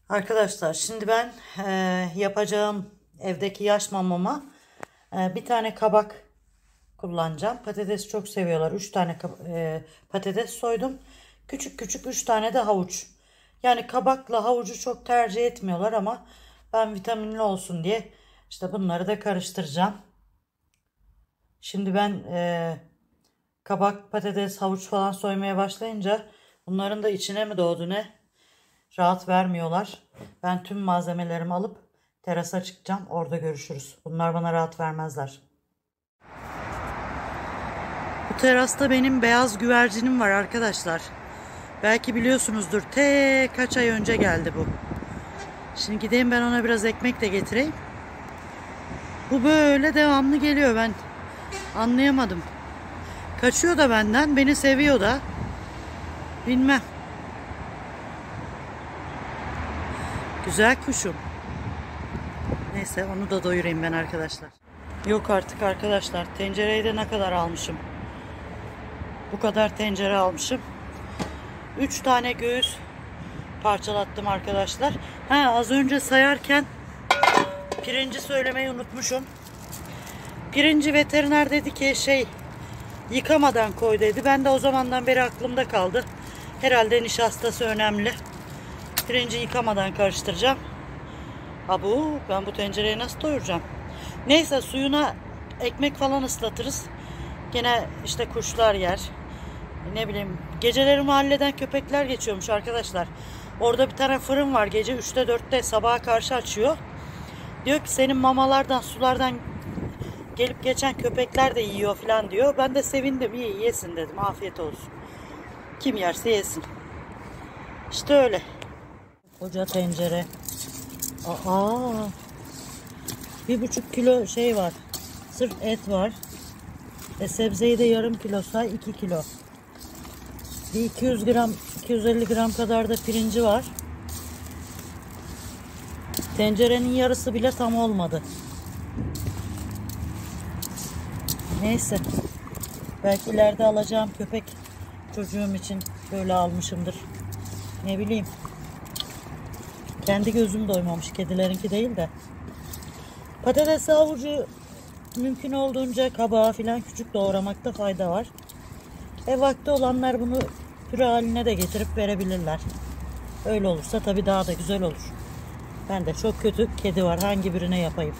Arkadaşlar şimdi ben yapacağım evdeki yaş mamama bir tane kabak kullanacağım. Patates çok seviyorlar. 3 tane patates soydum. Küçük küçük 3 tane de havuç. Yani kabakla havucu çok tercih etmiyorlar ama ben vitaminli olsun diye işte bunları da karıştıracağım. Şimdi ben kabak, patates, havuç falan soymaya başlayınca bunların da içine mi doğdu ne? Rahat vermiyorlar. Ben tüm malzemelerimi alıp terasa çıkacağım. Orada görüşürüz. Bunlar bana rahat vermezler. Bu terasta benim beyaz güvercinim var arkadaşlar. Belki biliyorsunuzdur. Kaç ay önce geldi bu. Şimdi gideyim ben ona biraz ekmek de getireyim. Bu böyle devamlı geliyor, ben anlayamadım. Kaçıyor da benden, beni seviyor da. Bilmem. Güzel kuşum. Neyse onu da doyurayım ben arkadaşlar. Yok artık arkadaşlar. Tencereyi de ne kadar almışım. Bu kadar tencere almışım. 3 tane göğüs parçalattım arkadaşlar. Az önce sayarken pirinci söylemeyi unutmuşum. Pirinci veteriner dedi ki yıkamadan koy dedi. Ben de o zamandan beri aklımda kaldı. Herhalde nişastası önemli. Pirinci yıkamadan karıştıracağım. Ben bu tencereyi nasıl doyuracağım? Neyse suyuna ekmek falan ıslatırız. Gene işte kuşlar yer. Ne bileyim, geceleri mahalleden köpekler geçiyormuş arkadaşlar. Orada bir tane fırın var, gece 3'te 4'te sabaha karşı açıyor. Diyor ki senin mamalardan, sulardan gelip geçen köpekler de yiyor falan diyor. Ben de sevindim, iyi yesin dedim, afiyet olsun. Kim yerse yesin. İşte öyle. Koca tencere. 1,5 kilo var. Sırf et var. Sebzeyi de yarım kilo say, 2 kilo. Bir 200 gram, 250 gram kadar da pirinci var. Tencerenin yarısı bile tam olmadı. Neyse. Belki ileride alacağım köpek çocuğum için böyle almışımdır. Ne bileyim. Kendi gözüm doymamış. Kedilerinki değil de. Patates, havucu mümkün olduğunca kabağı falan küçük doğramakta fayda var. Vakti olanlar bunu püre haline de getirip verebilirler. Öyle olursa tabii daha da güzel olur. Ben de çok kötü kedi var. Hangi birine yapayım?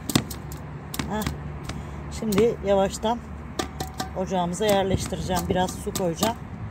Şimdi yavaştan ocağımıza yerleştireceğim. Biraz su koyacağım.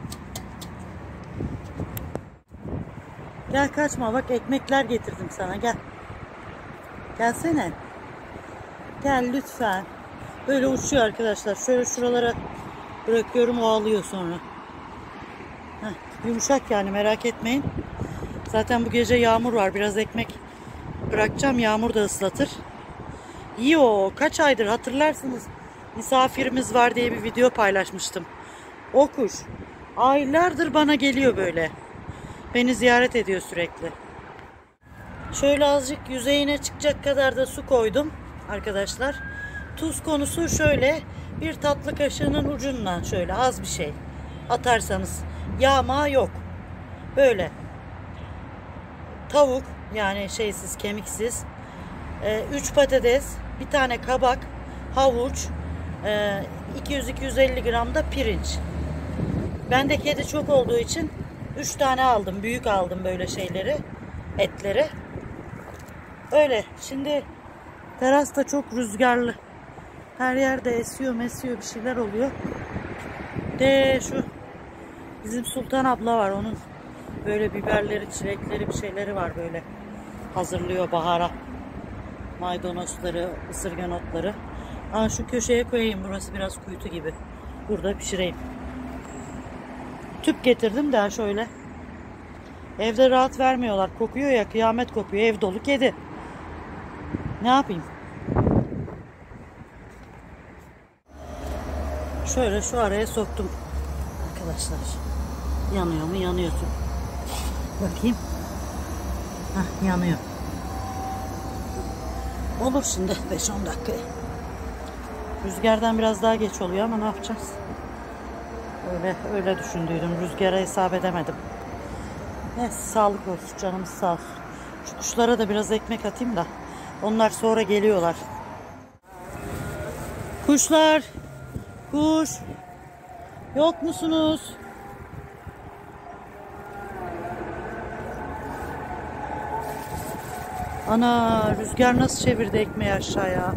Gel kaçma, bak ekmekler getirdim sana, gel. Gelsene. Gel lütfen. Böyle uçuyor arkadaşlar. Şöyle şuralara bırakıyorum, o alıyor sonra. Yumuşak yani, merak etmeyin. Zaten bu gece yağmur var. Biraz ekmek bırakacağım. Yağmur da ıslatır. İyi o. Kaç aydır hatırlarsınız. Misafirimiz var diye bir video paylaşmıştım. O kuş aylardır bana geliyor böyle. Beni ziyaret ediyor sürekli. Şöyle azıcık yüzeyine çıkacak kadar da su koydum arkadaşlar. Tuz konusu şöyle bir tatlı kaşığının ucundan şöyle az bir şey atarsanız, yağma yok. Böyle tavuk yani kemiksiz, 3 patates, bir tane kabak, havuç, 200-250 gram da pirinç. Ben de kedi çok olduğu için 3 tane aldım. Büyük aldım böyle etleri. Öyle. Şimdi teras da çok rüzgarlı. Her yerde esiyor bir şeyler oluyor. Şu bizim Sultan abla var, onun böyle biberleri, çilekleri, bir şeyleri var böyle. Hazırlıyor bahara. Maydanozları, ısırgan otları. Şu köşeye koyayım. Burası biraz kuytu gibi. Burada pişireyim. Tüp getirdim de şöyle. Evde rahat vermiyorlar. Kokuyor ya, kıyamet kokuyor. Ev dolu kedi. Ne yapayım? Şöyle şu araya soktum arkadaşlar. Yanıyor mu? Yanıyorsun. Bakayım. Yanıyor. Olur şimdi 5-10 dakikaya. Rüzgardan biraz daha geç oluyor ama ne yapacağız? Öyle düşündüydüm. Rüzgara hesap edemedim. Neyse, sağlık olsun, canımız sağ olsun. Şu kuşlara da biraz ekmek atayım da. Onlar sonra geliyorlar. Kuşlar. Kuş. Yok musunuz? Ana, rüzgar nasıl çevirdi ekmeği aşağıya.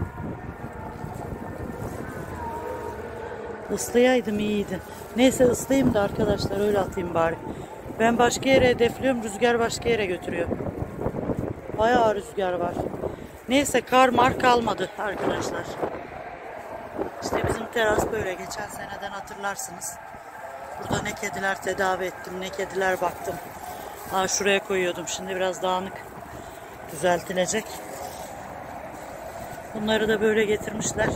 Islayaydım iyiydi. Neyse ıslayayım da arkadaşlar, öyle atayım bari. Ben başka yere hedefliyorum, rüzgar başka yere götürüyor. Bayağı rüzgar var. Neyse, kar mar kalmadı arkadaşlar. İşte bizim teras böyle. Geçen seneden hatırlarsınız. Burada ne kediler tedavi ettim, ne kediler baktım. Şuraya koyuyordum. Şimdi biraz dağınık, düzeltilecek. Bunları da böyle getirmişler.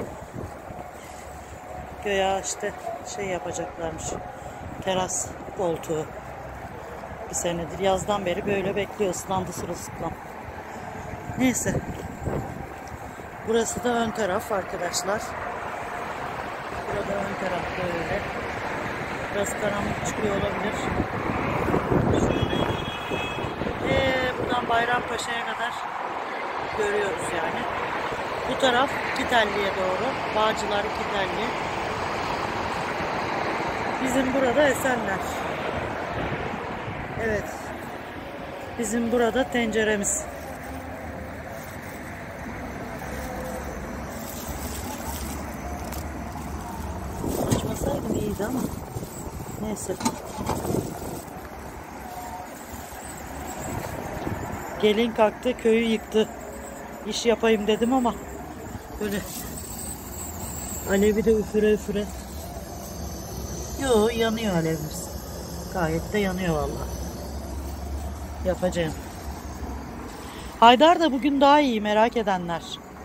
Göya işte şey yapacaklarmış. Teras koltuğu. Bir senedir yazdan beri böyle bekliyor. Islandı sırılsıklam. Neyse. Burası da ön taraf arkadaşlar. Burada ön taraf böyle. Biraz karanlık çıkıyor olabilir. Şöyle. Buradan Bayrampaşa'ya kadar görüyoruz yani. Bu taraf Kitelli'ye doğru. Bağcılar Kitelli. Bizim burada Esenler. Evet. Bizim burada tenceremiz. Açmasaydım iyiydi ama. Neyse. Gelin kalktı, köyü yıktı. İş yapayım dedim ama böyle alevi de üfüre üfüre. Yo, yanıyor alevimiz. Gayet de yanıyor vallahi. Yapacağım. Haydar da bugün daha iyi, merak edenler.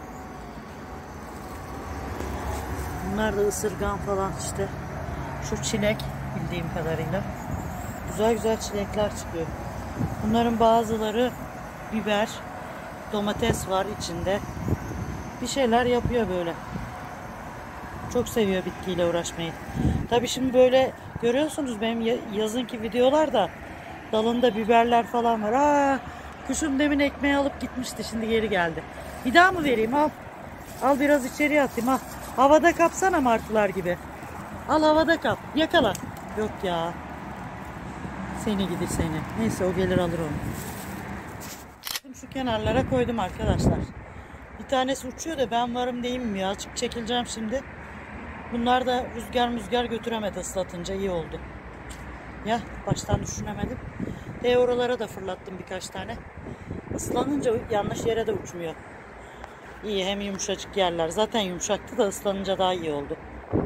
Bunlar da ısırgan falan işte. Şu çilek bildiğim kadarıyla. Güzel güzel çilekler çıkıyor. Bunların bazıları biber, domates var içinde. Bir şeyler yapıyor böyle. Çok seviyor bitkiyle uğraşmayı. Tabii şimdi böyle görüyorsunuz benim yazınki videolarda dalında biberler falan var. Kuşum demin ekmeği alıp gitmişti, şimdi geri geldi. Bir daha mı vereyim? Al. Al biraz içeriye atayım. Al. Havada kapsana martılar gibi. Al havada kap. Yakala. Yok ya. Seni gidi seni. Neyse, o gelir alır onu. Şu kenarlara koydum arkadaşlar. Bir tanesi uçuyor da ben varım değil mi ya? Azıcık çekileceğim şimdi. Bunlar da rüzgar götüremedi, ıslatınca iyi oldu. Ya baştan düşünemedim. Oralara da fırlattım birkaç tane. Islanınca yanlış yere de uçmuyor. İyi, hem yumuşacık yerler. Zaten yumuşaktı da ıslanınca daha iyi oldu.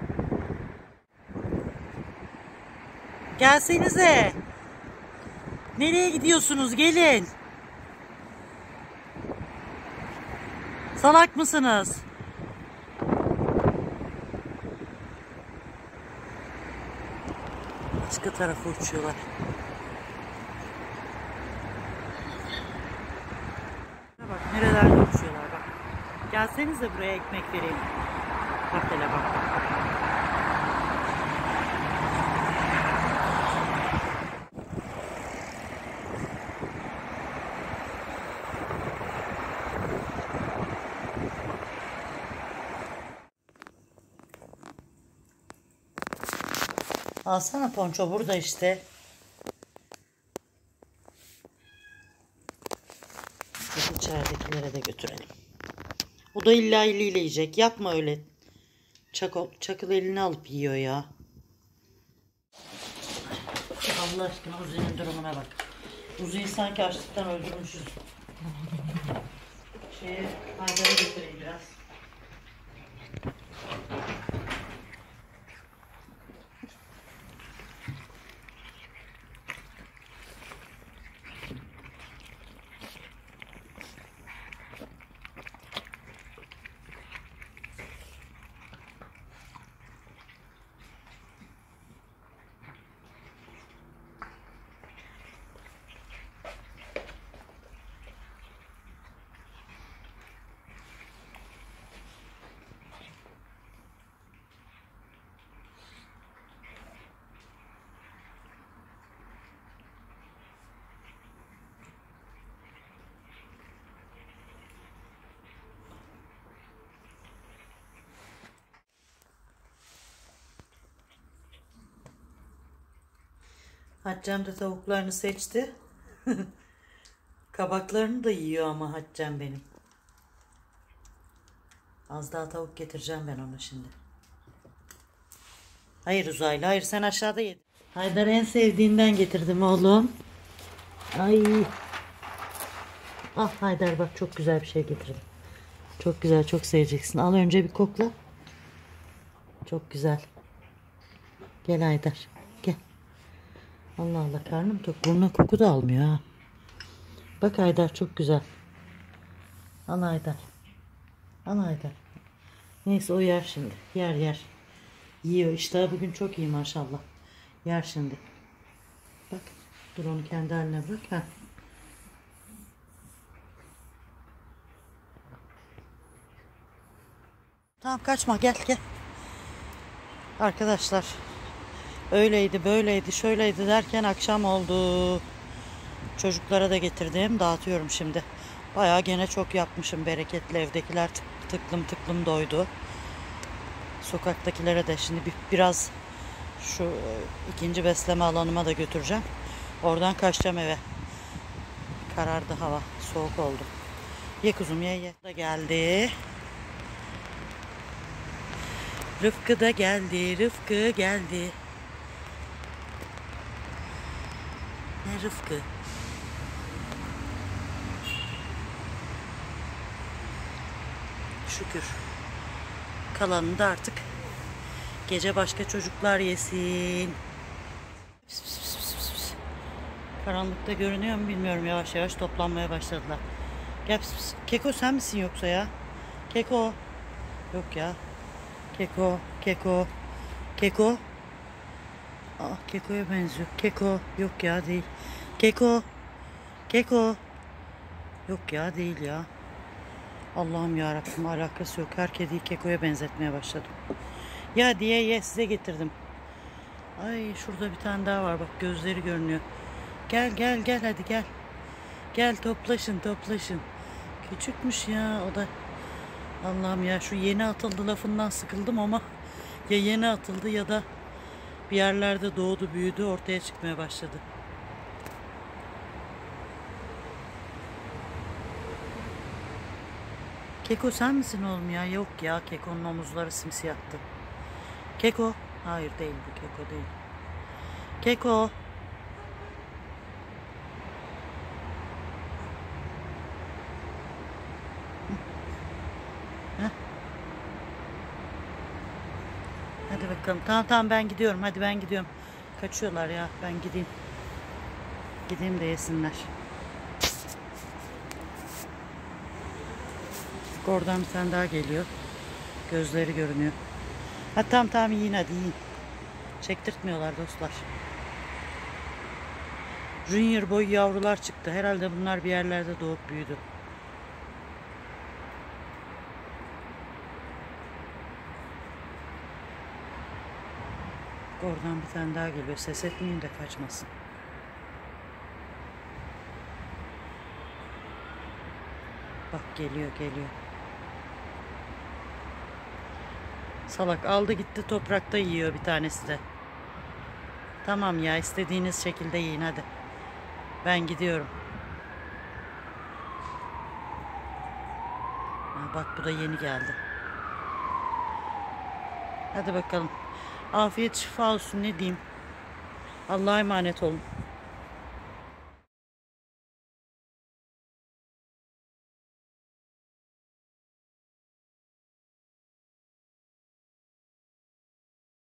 Gelsenize. Nereye gidiyorsunuz? Gelin. Salak mısınız? Başka tarafa uçuyorlar. Bak nerelerde uçuyorlar bak. Gelsenize buraya, ekmek vereyim. Bak hele bak. Alsana ponço, burada işte. Şu içeridekilere de götürelim. O da illa eliyle yiyecek. Yapma öyle. Çakıl elini alıp yiyor ya. Allah aşkına Uzi'nin durumuna bak. Uzi'yi sanki açlıktan öldürmüşüz. Haydar'a götüreyim biraz. Haccem de tavuklarını seçti. Kabaklarını da yiyor ama Haccem benim. Az daha tavuk getireceğim ben ona şimdi. Hayır uzaylı, hayır sen aşağıda yedin. Haydar en sevdiğinden getirdim oğlum. Ay. Ah Haydar bak çok güzel bir şey getirdim. Çok güzel, çok seveceksin. Al önce bir kokla. Çok güzel. Gel Haydar. Gel. Allah Allah karnım tok. Burnuna koku da almıyor ha. Bak Haydar çok güzel. Al Haydar. Al Haydar. Neyse o yer şimdi. Yer yer. Yiyor. İşte bugün çok iyi maşallah. Yer şimdi. Bak. Dur onu kendi haline bırak. Ha. Tamam kaçma gel gel. Arkadaşlar. Öyleydi böyleydi şöyleydi derken akşam oldu. Çocuklara da getirdim. Dağıtıyorum şimdi. Bayağı gene çok yapmışım. Bereketli evdekiler tıklım tıklım doydu. Sokaktakilere de şimdi biraz şu ikinci besleme alanıma da götüreceğim. Oradan kaçacağım eve. Karardı hava. Soğuk oldu. Ye kuzum ye ye. Da geldi. Rıfkı da geldi. Rıfkı geldi. Ne Rıfkı? Şükür. Kalanını da artık gece başka çocuklar yesin. Pis, pis, pis, pis, pis. Karanlıkta görünüyor mu bilmiyorum. Yavaş yavaş toplanmaya başladılar. Gel pis, pis. Keko sen misin yoksa ya? Keko. Yok ya. Keko. Keko. Keko. Aa, Keko'ya benziyor. Keko. Yok ya değil. Keko. Keko. Yok ya değil ya. Allah'ım yarabbim alakası yok. Her kediyi Keko'ya benzetmeye başladım. Ya diye ye size getirdim. Ay şurada bir tane daha var bak gözleri görünüyor. Gel gel gel hadi gel. Gel toplaşın toplaşın. Küçükmüş ya o da. Allah'ım ya şu yeni atıldı lafından sıkıldım ama ya yeni atıldı ya da bir yerlerde doğdu büyüdü ortaya çıkmaya başladı. Keko sen misin oğlum ya? Yok ya Keko'nun omuzları simsiyahtı. Keko. Hayır değil bu Keko değil. Keko. Heh. Hadi bakalım. Tamam tamam ben gidiyorum. Hadi ben gidiyorum. Kaçıyorlar ya. Ben gideyim. Gideyim de yesinler. Oradan bir tane daha geliyor. Gözleri görünüyor. Ha tamam tamam yiyin hadi yiyin. Çektirtmiyorlar dostlar. Junior boyu yavrular çıktı. Herhalde bunlar bir yerlerde doğup büyüdü. Oradan bir tane daha geliyor. Ses etmeyin de kaçmasın. Bak geliyor geliyor. Salak aldı gitti toprakta yiyor bir tanesi de. Tamam ya istediğiniz şekilde yiyin hadi. Ben gidiyorum. Ha, bak bu da yeni geldi. Hadi bakalım. Afiyet şifa olsun ne diyeyim. Allah'a emanet olun.